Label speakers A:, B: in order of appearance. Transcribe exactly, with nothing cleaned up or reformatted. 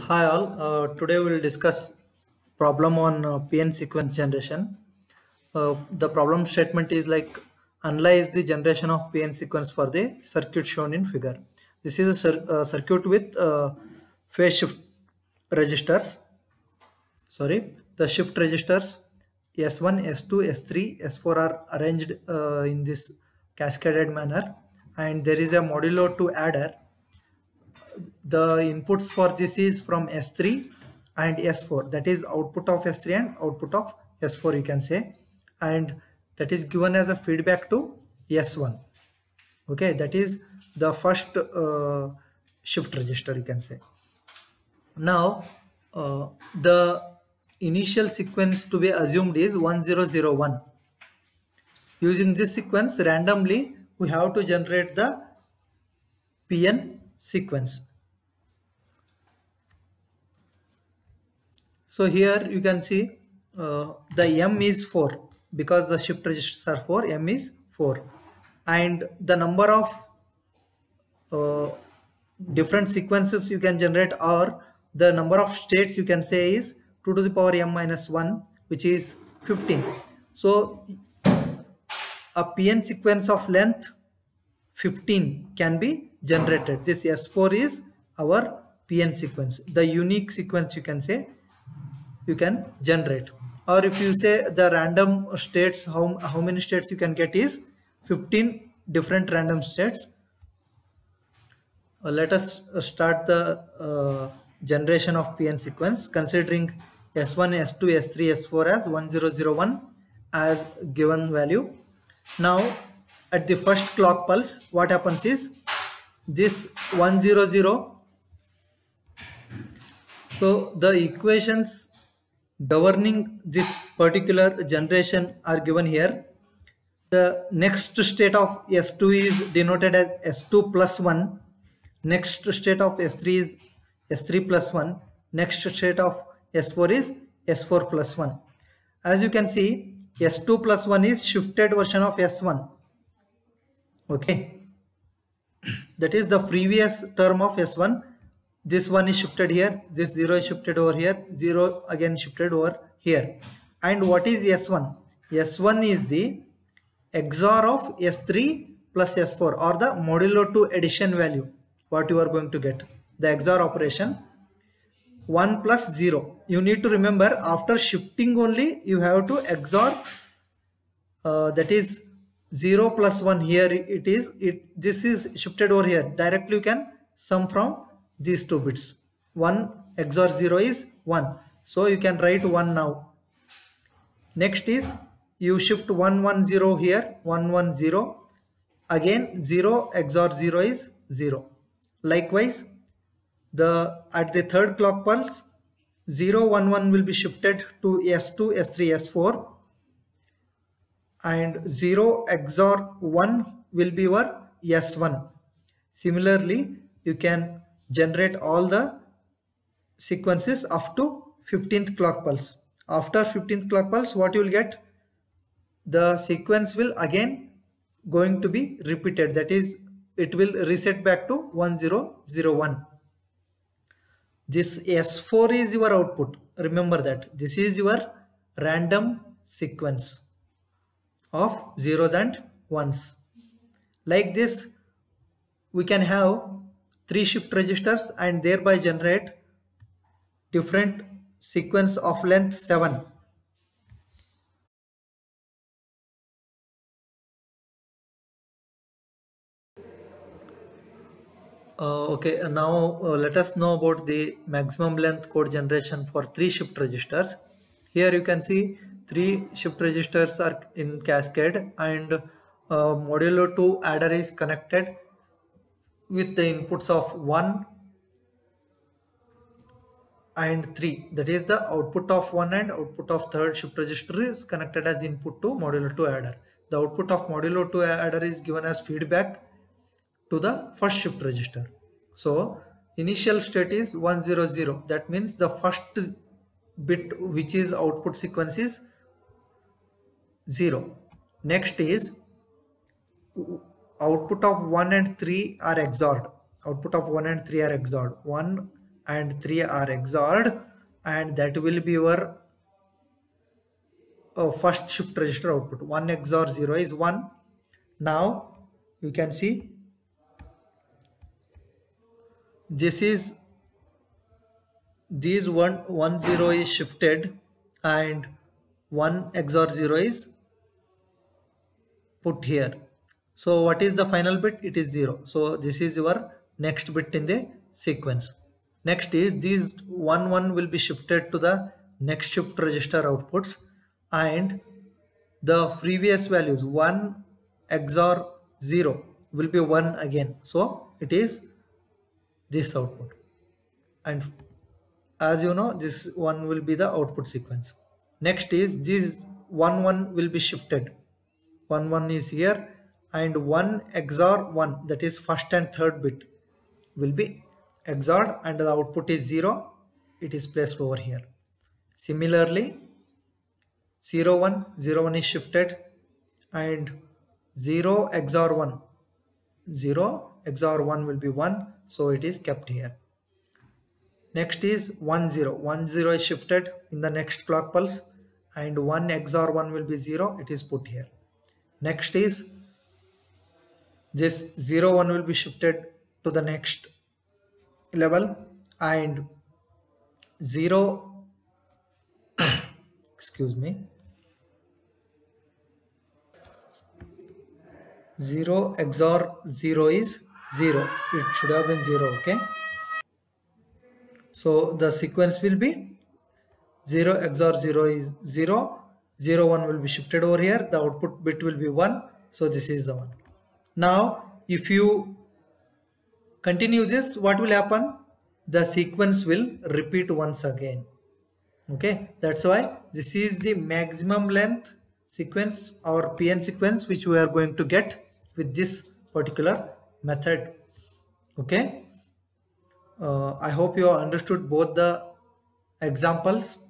A: Hi all, uh, today we will discuss problem on uh, P N sequence generation. Uh, the problem statement is like analyze the generation of P N sequence for the circuit shown in figure. This is a cir uh, circuit with uh, phase shift registers. Sorry, the shift registers S one, S two, S three, S four are arranged uh, in this cascaded manner, and there is a modulo two adder. The inputs for this is from S three and S four, that is output of S three and output of S four, you can say, and that is given as a feedback to S one. Okay, that is the first uh, shift register, you can say. Now uh, the initial sequence to be assumed is one zero zero one. Using this sequence randomly we have to generate the P N sequence. So here you can see uh, the M is four because the shift registers are four, M is four, and the number of uh, different sequences you can generate, or the number of states you can say, is two to the power M minus one, which is fifteen. So a P N sequence of length fifteen can be generated. This S four is our P N sequence, the unique sequence you can say you can generate. Or if you say the random states, how, how many states you can get is fifteen different random states. Uh, let us start the uh, generation of P N sequence considering S one, S two, S three, S four as one zero zero one as given value. Now at the first clock pulse, what happens is this one zero zero. So the equations governing this particular generation are given here. The next state of S two is denoted as S two plus one. Next state of S three is S three plus one. Next state of S four is S four plus one. As you can see, S two plus one is shifted version of S one. Okay, that is the previous term of S one. This one is shifted here, this zero is shifted over here, zero again shifted over here. And what is S one? S one is the X O R of S three plus S four, or the modulo two addition value, what you are going to get, the X O R operation. One plus zero, you need to remember after shifting only you have to X O R, uh, that is zero plus one. Here it is, it this is shifted over here, directly you can sum from these two bits. one X O R zero is one, so you can write one now. Next is you shift one one zero here, one one zero, again zero X O R zero is zero. Likewise, the at the third clock pulse, zero one one will be shifted to S two, S three, S four, and zero X O R one will be your S one. Similarly, you can generate all the sequences up to fifteenth clock pulse. After fifteenth clock pulse, what you will get? The sequence will again going to be repeated, that is it will reset back to one zero zero one. This S four is your output. Remember that this is your random sequence of zeros and ones. Like this, we can have three shift registers and thereby generate different sequence of length seven. Uh, okay, now uh, let us know about the maximum length code generation for three shift registers. Here you can see three shift registers are in cascade, and uh, modulo two adder is connected with the inputs of one and three, that is the output of one and output of third shift register is connected as input to modulo two adder. The output of modulo two adder is given as feedback to the first shift register. So initial state is one zero zero, that means the first bit which is output sequence is zero. Next is output of one and three are X O R'd. Output of one and three are X O R'd. one and three are X O R'd, and that will be your uh, first shift register output. one X O R zero is one. Now you can see this is these one one zero is shifted and one X O R zero is put here. So what is the final bit? It is zero. So this is your next bit in the sequence. Next is these one one will be shifted to the next shift register outputs, and the previous values one X O R zero will be one again. So it is this output, and as you know, this one will be the output sequence. Next is this one one will be shifted. one one is here, and one X O R one, that is first and third bit, will be X O R'd, and the output is zero. It is placed over here. Similarly, zero one, zero one is shifted, and zero X O R one, zero X O R one will be one, so it is kept here. Next is one zero, one zero is shifted in the next clock pulse, and one X O R one will be zero, it is put here. Next is this zero one will be shifted to the next level, and zero excuse me zero X O R zero is zero. It should have been zero. Okay, so the sequence will be zero X O R zero is zero, zero one will be shifted over here, the output bit will be one, so this is the one. Now if you continue this, what will happen? The sequence will repeat once again. Okay, that's why this is the maximum length sequence or P N sequence which we are going to get with this particular method. Okay, uh, I hope you have understood both the examples.